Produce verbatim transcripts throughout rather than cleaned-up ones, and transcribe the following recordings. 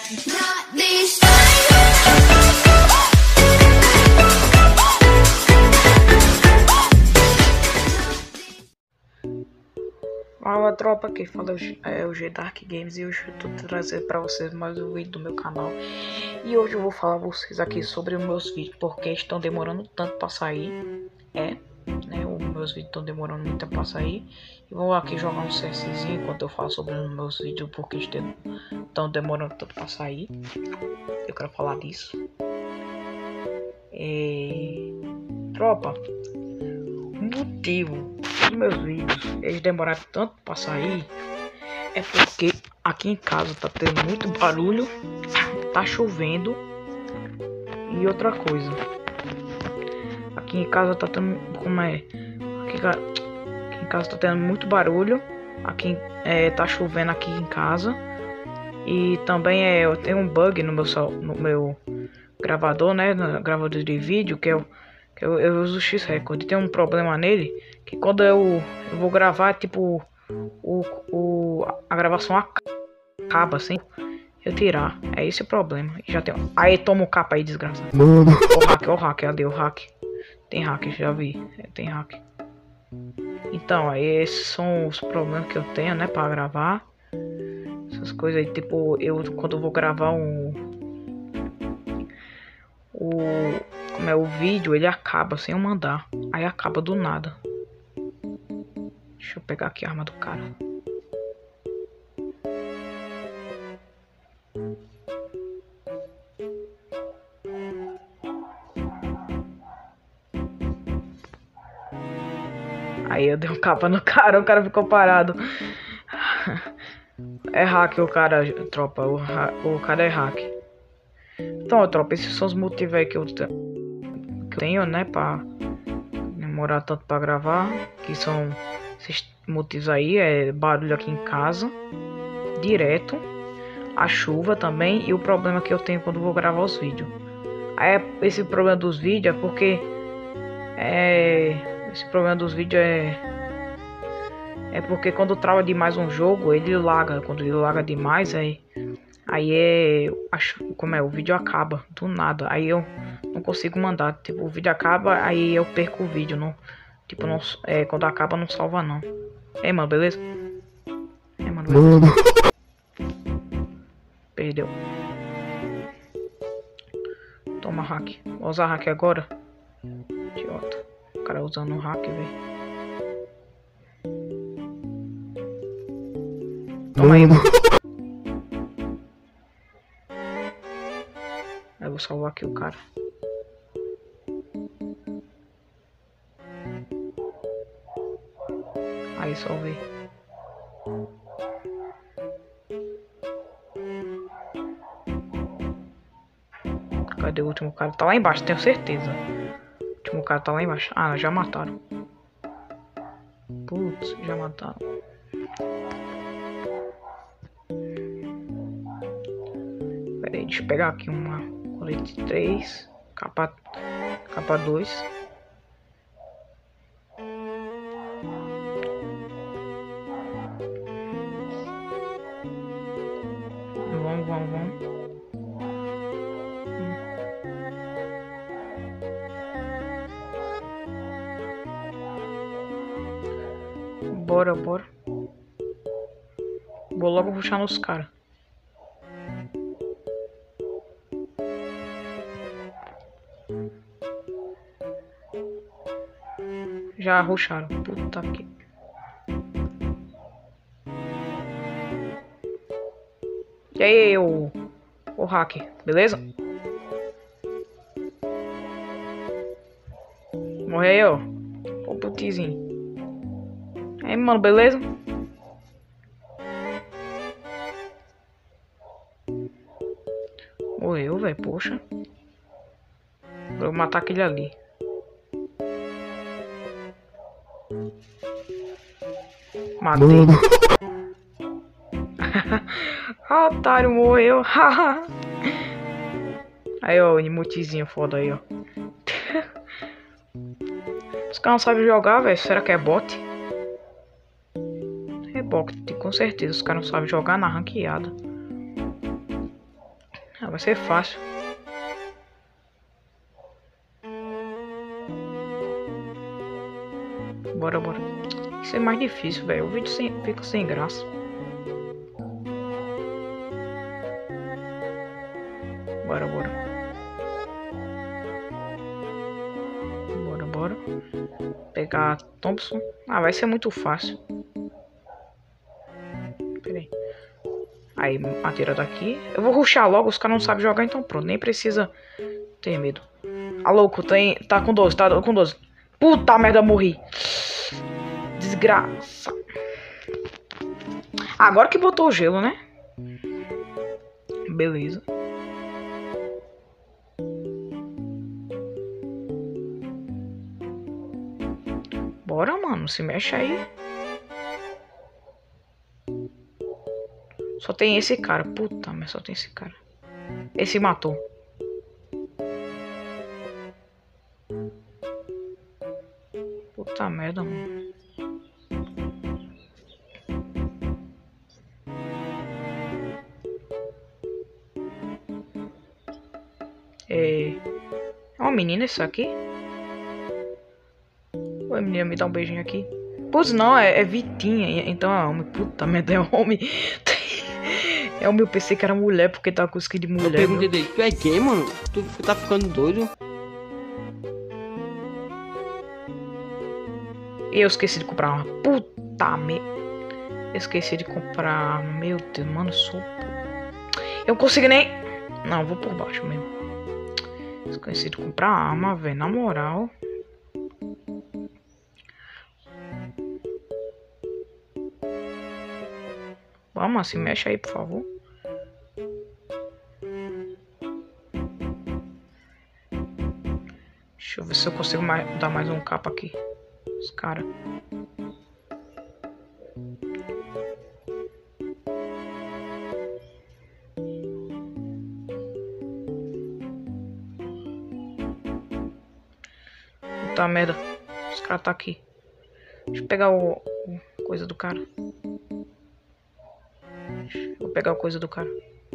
Fala tropa, aqui fala é o G Dark Games e hoje eu tô trazendo pra vocês mais um vídeo do meu canal. E hoje eu vou falar pra vocês aqui sobre os meus vídeos, porque estão demorando tanto pra sair. É, né, os meus vídeos estão demorando muito pra sair. E vou aqui jogar um CSzinho enquanto eu falo sobre os meus vídeos, porque estão demorando tanto pra sair. Eu quero falar disso. É... Tropa, o motivo dos meus vídeos eles demoraram tanto pra sair é porque aqui em casa tá tendo muito barulho, tá chovendo e outra coisa. Aqui em casa tá tendo, como é? Aqui, aqui em casa tá tendo muito barulho. Aqui é, tá chovendo aqui em casa e também é, eu tenho um bug no meu no meu gravador, né? No gravador de vídeo que eu que eu, eu uso o X-Record. Tem um problema nele que quando eu, eu vou gravar, tipo, o, o, a gravação acaba sem eu tirar. É esse o problema. Já tem. Aí toma o capa aí, desgraça. Mano. O hack, o hack, cadê o hack? Tem hack, já vi. É, tem hack. Então, aí esses são os problemas que eu tenho, né, pra gravar. Essas coisas aí, tipo, eu quando eu vou gravar um. O. Como é o vídeo, ele acaba sem eu mandar. Aí acaba do nada. Deixa eu pegar aqui a arma do cara. Aí eu dei um capa no cara, o cara ficou parado. É hack o cara, tropa. O, o cara é hack. Então, tropa, esses são os motivos aí que eu, que eu tenho, né, pra demorar tanto pra gravar. Que são esses motivos aí, é barulho aqui em casa, direto, a chuva também e o problema que eu tenho quando vou gravar os vídeos. Aí esse problema dos vídeos é porque é, esse problema dos vídeos é é porque quando trava demais um jogo, ele laga. Quando ele laga demais, aí aí é acho como é o vídeo acaba do nada. Aí eu não consigo mandar, tipo, o vídeo acaba, aí eu perco o vídeo, não, tipo, não, é, quando acaba não salva não. É, mano, beleza? É, mano, beleza? Mano. Perdeu. Toma hack. Vou usar hack agora. Idiota. O cara usando o hack, velho. Toma aí, mano. Eu vou salvar aqui o cara. Aí, salvei. Cadê o último cara? Tá lá embaixo, tenho certeza. O último cara tá lá embaixo. Ah, já mataram. Putz, já mataram. Pera aí, deixa eu pegar aqui uma colete três. Capa, capa dois. Vamos, vamos, vamos. Bora, bora. Vou logo puxar nos caras. Já arrocharam. Puta que. E aí, o, o hack, beleza? Morre aí, ó. Ô putizinho. Aí, mano, beleza? Morreu, velho, poxa. Vou matar aquele ali. Matei. Mano. Ah, otário, morreu. Aí, ó, o emotezinho foda aí, ó. Os caras não sabem jogar, velho. Será que é bot? É bot, com certeza. Os caras não sabem jogar na ranqueada. Ah, vai ser fácil. Bora, bora. Isso é mais difícil, velho. O vídeo sem, fica sem graça. Bora, bora. Bora, bora. Pegar a Thompson. Ah, vai ser muito fácil. Pera aí. Aí, atira daqui. Eu vou rushar logo, os caras não sabem jogar, então pronto. Nem precisa ter medo. Ah, louco, tem, tá com doze, tá com doze. Puta merda, morri. Desgraça. Agora que botou o gelo, né? Beleza. Bora, mano. Se mexe aí. Só tem esse cara. Puta, mas só tem esse cara. Esse matou. Puta merda, mano. É... é uma menina isso aqui? Oi, menina, me dá um beijinho aqui. Pois não, é, é Vitinha. Então é homem. Puta merda, é homem. É o meu P C que era mulher, porque tá com skin de mulher. Eu perguntei dele, tu é quem, mano? Tu tá ficando doido? Eu esqueci de comprar uma. Puta merda. Eu esqueci de comprar. Meu Deus, mano, eu sou. Eu não consigo nem. Não, vou por baixo mesmo. Esqueci de comprar arma, velho. Na moral. Vamos, se mexe aí, por favor. Deixa eu ver se eu consigo mais, dar mais um capa aqui. Os caras. Puta merda. Os caras tá aqui. Deixa eu pegar o, o coisa do cara. Vou pegar a coisa do cara.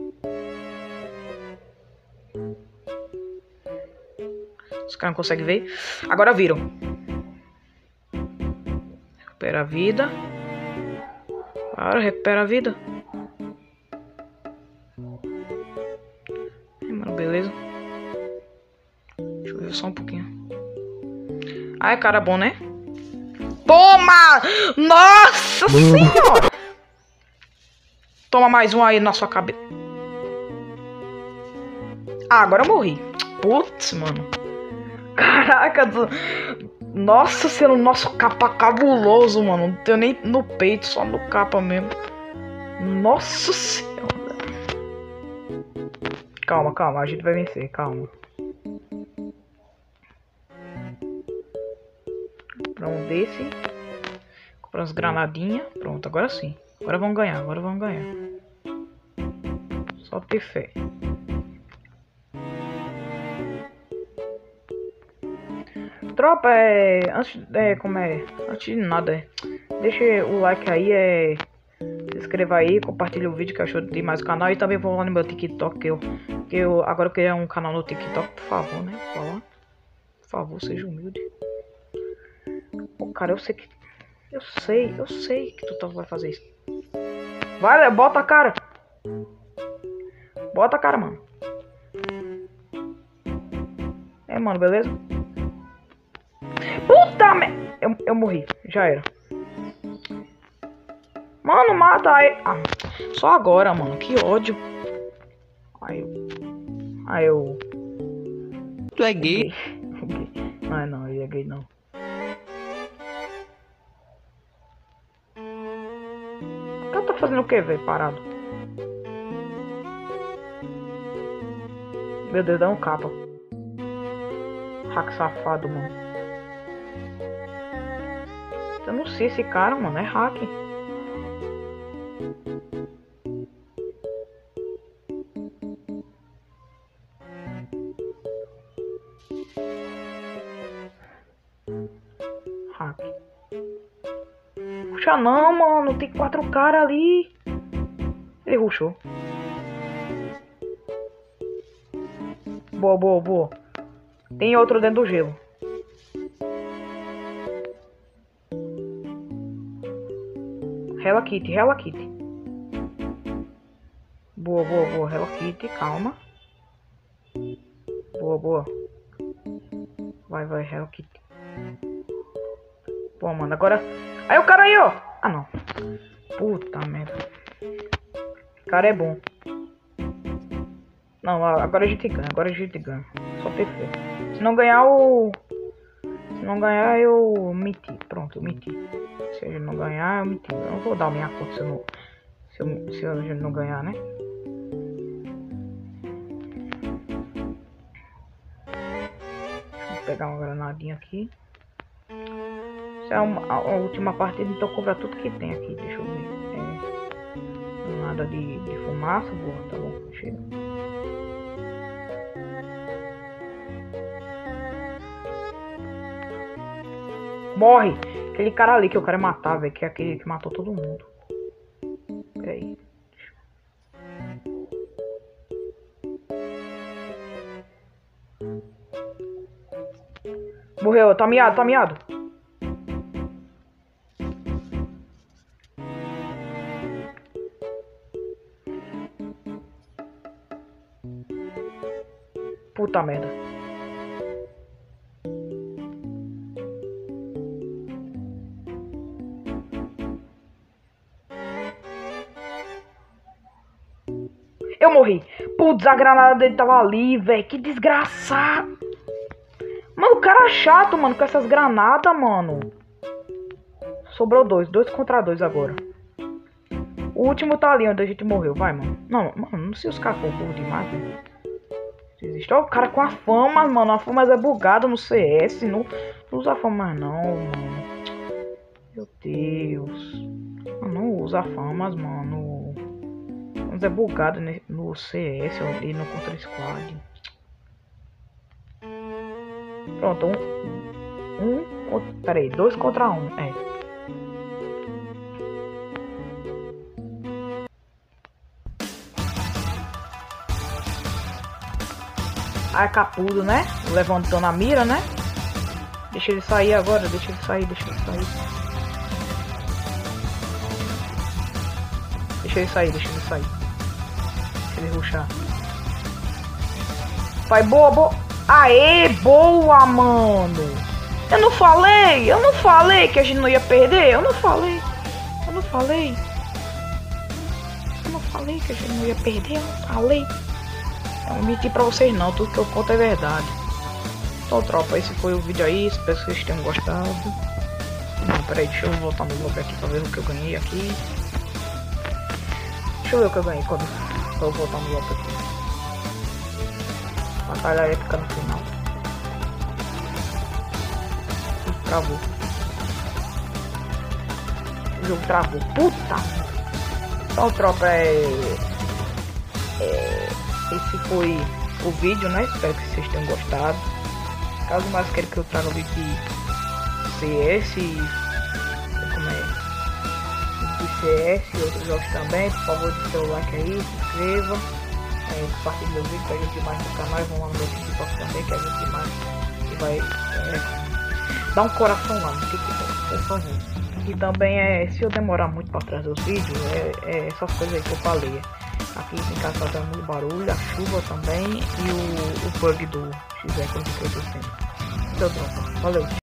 Os caras não conseguem ver. Agora viram. Recupera a vida. Para, recupera a vida. É, mano, beleza. Deixa eu ver só um pouquinho. Ah, é cara bom, né? Toma! Nossa senhora! Toma mais um aí na sua cabeça. Ah, agora eu morri. Putz, mano. Caraca. Do... Nossa senhora, nosso capa cabuloso, mano. Não tenho nem no peito, só no capa mesmo. Nossa senhora. Calma, calma. A gente vai vencer, calma. Comprar um desse. Comprar umas granadinhas. Pronto, agora sim. Agora vamos ganhar, agora vamos ganhar. Só ter fé. Tropa, é... Antes, é... Como é? Antes de nada, é... Deixa o like aí, é... Se inscreva aí, compartilha o vídeo que achou demais o canal. E também vou lá no meu TikTok, que eu... Que eu agora eu queria um canal no TikTok, por favor, né? Por favor, por favor, seja humilde. Pô, cara, eu sei que... Eu sei, eu sei que tu vai fazer isso. Vai, bota a cara. Bota a cara, mano. É, mano, beleza? Puta merda. Eu, eu morri, já era. Mano, mata aí. Ah, só agora, mano, que ódio. Aí eu... Aí eu... Tu é gay? Não, é não, ele é gay não. O cara tá fazendo o que, velho, parado? Meu Deus, dá um capa. Hack safado, mano. Eu não sei esse cara, mano, é hack. Hack. Puxa não, mano, tem quatro caras ali. Ele rushou. Boa, boa, boa. Tem outro dentro do gelo. Hello Kitty, Hello Kitty. Boa, boa, boa. Hello Kitty, calma. Boa, boa. Vai, vai, Hello Kitty. Pô, mano, agora... Aí o cara aí, ó. Ah, não. Puta merda. O cara é bom. Não, agora a gente ganha. Agora a gente ganha. Só ter fé. Se não ganhar, o... Se não ganhar, eu menti. Pronto, eu menti. Se a gente não ganhar, eu menti. Eu não vou dar minha conta se eu não... Se, eu... se a gente não ganhar, né? Deixa eu pegar uma granadinha aqui. Essa é uma, a, a última partida, então cobra tudo que tem aqui. Deixa eu ver. É, nada de, de fumaça, boa, tá bom. Chega. Morre! Aquele cara ali que eu quero matar, velho. Que é aquele que matou todo mundo. Pera aí. Morreu, tá miado, tá miado. Puta merda. Eu morri. Putz, a granada dele tava ali, velho. Que desgraçado. Mano, o cara é chato, mano, com essas granadas, mano. Sobrou dois. Dois contra dois agora. O último tá ali onde a gente morreu. Vai, mano. Não, mano, não sei os caras burro demais, velho. Existe. Ó, o cara com a fama, mano. A fama é bugada no C S. Não, não usa a fama, não, mano. Meu Deus. Eu não usa famas, mano. Mas é bugado no C S e no Contra Squad. Pronto, um. Um. Pera aí, dois contra um. É. Ai, capudo, né? Levantando a mira, né? Deixa ele sair agora, deixa ele sair, deixa ele sair. Deixa ele sair, deixa ele sair. Deixa ele rushar. Vai, boa, boa. Aê, boa, mano. Eu não falei, eu não falei que a gente não ia perder. Eu não falei, eu não falei. Eu não falei que a gente não ia perder, eu não falei. Eu não menti pra vocês não, tudo que eu conto é verdade. Então, tropa, esse foi o vídeo aí, espero que vocês tenham gostado. Não, peraí, deixa eu voltar no bloco aqui pra ver o que eu ganhei aqui. Deixa eu ver o que eu ganhei quando eu voltar no bloco aqui. Batalha épica no final. Travou. O jogo travou. Puta! Então, tropa, é... é... esse foi o vídeo, né? Espero que vocês tenham gostado. Caso mais queiram que eu traga vídeo de C S, como é, de C S e outros jogos também, por favor, deixe seu like aí, se inscreva, é, compartilhe o vídeo pra gente mais no canal e vamos lá no meu TikTok também, que a gente mais que vai é, dar um coração lá no TikTok, por favor. E também é, se eu demorar muito para trazer os vídeos, é, é essas coisas aí que eu falei. Aqui em casa tá dando muito barulho, a chuva também e o, o bug do X E que eu tô tendo. Então, tropa, valeu.